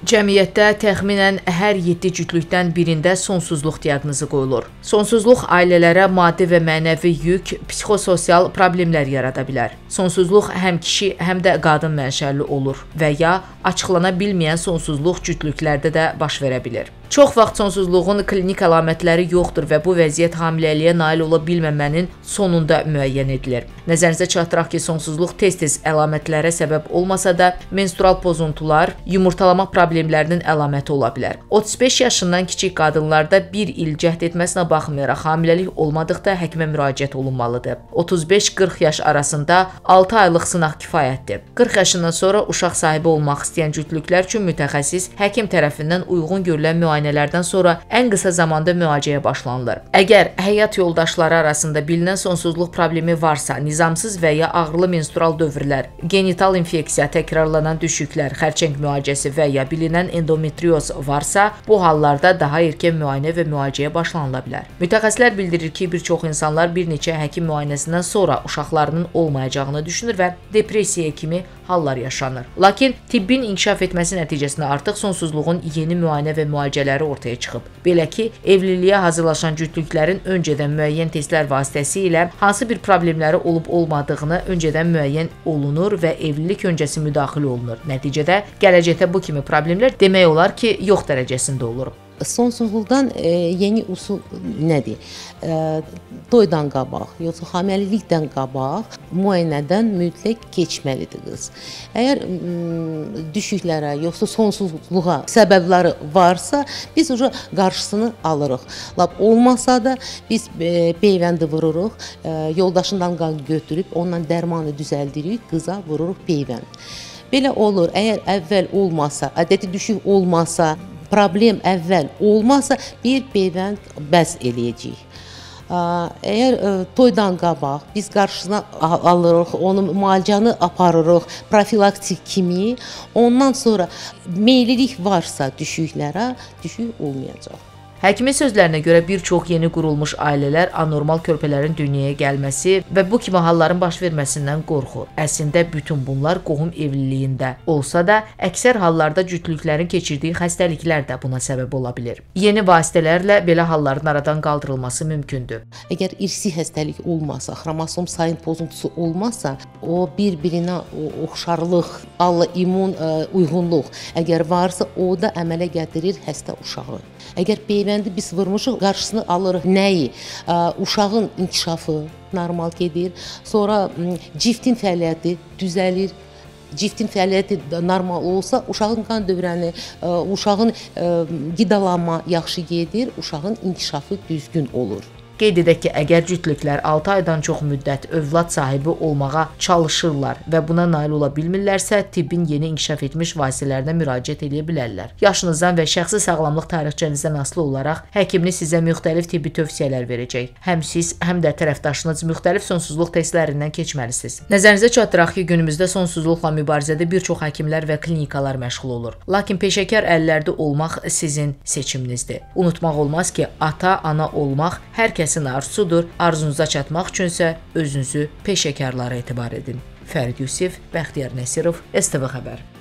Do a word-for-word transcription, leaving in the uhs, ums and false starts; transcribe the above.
Cəmiyyətdə təxminən hər yeddi cütlükdən birində sonsuzluq diaqnozu qoyulur. Sonsuzluq ailələrə maddi və mənəvi yük, psixososial problemlər yarada bilər. Sonsuzluq həm kişi, həm də qadın mənşəli olur və ya açıqlana bilməyən sonsuzluq cütlüklərdə də baş verə bilir. Çox vaxt sonsuzluğun klinik əlamətləri yoxdur və bu vəziyyət hamiləliyə nail ola bilməmənin sonunda müəyyən edilir. Nəzərinizə çatdıraq ki, sonsuzluq tez-tez əlamətlərə səbəb olmasa da, menstrual pozuntular, yumurtalama problemlərinin əlaməti ola bilər. otuz beş yaşından kiçik qadınlarda bir il cəhd etməsinə baxmayaraq, hamiləlik olmadıqda həkimə müraciət olunmalıdır. otuz beş qırx yaş arasında altı aylıq sınaq kifayətdir. qırx yaşından sonra uşaq sahibi olmaq istəyən cütlüklər üçün mütəxəssis həkim tərəfindən uyğun görülən müayinələrdən sonra ən qısa zamanda müalicəyə başlanılır. Əgər həyat yoldaşları arasında bilinən sonsuzluq problemi varsa, nizamsız və ya ağrılı menstrual dövrlər, genital infeksiya, təkrarlanan düşüklər, xərçəng müalicəsi və ya bilinən endometrioz varsa, bu hallarda daha erkən müayinə və müalicəyə başlanıla bilər. Mütəxəssislər bildirir ki, bir çox insanlar bir neçə həkim müayinəsindən sonra uşaqlarının olmayacağını düşünür və depressiya kimi hallar yaşanır. Lakin tibbin inkişaf etməsi nəticəsində artıq sonsuzluğun yeni müayinə və müalicələri ortaya çıxıb. Belə ki, evliliyə hazırlaşan cütlüklərin öncədən müəyyən testlər vasitəsilə hansı bir problemləri olub-olmadığını öncədən müəyyən olunur və evlilik öncəsi müdaxilə olunur. Nəticədə gələcəkdə bu kimi problemlər demək olar ki, yox dərəcəsində olur. Sonsuzluqdan e, yeni usul nədir? E, toydan qabaq, yoxsa hamiləlikdən qabaq müayinədən mütləq keçməlidir qız. Əgər düşüklərə, yoxsa sonsuzluğa səbəbləri varsa, biz uca qarşısını alırıq. Lap olmasa da biz e, peyvəndi vururuq, e, yoldaşından qan götürüb, ondan dərmanı düzəldirik, qıza vururuq peyvənd. Belə olur, əgər əvvəl olmasa, ədəti düşük olmasa, problem əvvəl olmasa, bir peyvənd bəs eləyəcəyik. Əgər toydan qabaq biz qarşısına alırıq, onun müalicəni aparırıq, profilaktik kimi, ondan sonra meyillilik varsa düşüklərə, düşük olmayacaq. Həkimin sözlərinə görə bir çox yeni qurulmuş ailələr anormal körpələrin dünyaya gəlməsi və bu kimi halların baş verməsindən qorxur. Əslində bütün bunlar qohum evliliyində olsa da, əksər hallarda cütlüklərin keçirdiyi xəstəliklər də buna səbəb ola bilir. Yeni vasitələrlə belə halların aradan qaldırılması mümkündür. Əgər irsi xəstəlik olmasa, xromosom sayın pozuntusu olmasa, o bir-birinə oxşarlıq, allo-immun uyğunluq əgər varsa, o da əmələ gətirir həstə uşağı. Əgər peyvəndi biz vurmuşuq, qarşısını alırıq nəyi? Uşağın inkişafı normal gedir, sonra ciftin fəaliyyəti düzəlir. Ciftin fəaliyyəti normal olsa, uşağın qan dövrəni, uşağın qidalanma yaxşı gedir, uşağın inkişafı düzgün olur. Qeyd edək ki, əgər cütlüklər altı aydan çox müddət övlad sahibi olmağa çalışırlar və buna nail ola bilmirlərsə, tibbin yeni inkişaf etmiş vasitələrinə müraciət edə bilərlər. Yaşınızdan və şəxsi sağlamlıq tarixçənizdən asılı olaraq həkiminiz sizə müxtəlif tibbi tövsiyələr verəcək. Həm siz, həm də tərəfdaşınız müxtəlif sonsuzluq testlərindən keçməlisiniz. Nəzərinizə çatdıraq ki, günümüzdə sonsuzluqla mübarizədə bir çox həkimlər və klinikalar məşğul olur. Lakin peşəkar əllərdə olmaq sizin seçiminizdir. Unutmaq olmaz ki, ata, ana olmaq hər kəs Kəsin arzusudur, arzunuza çatmaq üçünsə özünüzü peşəkarlara etibar edin. Fərid Yusif, Bəxtiyar Nəsirov, S T V Xəbər.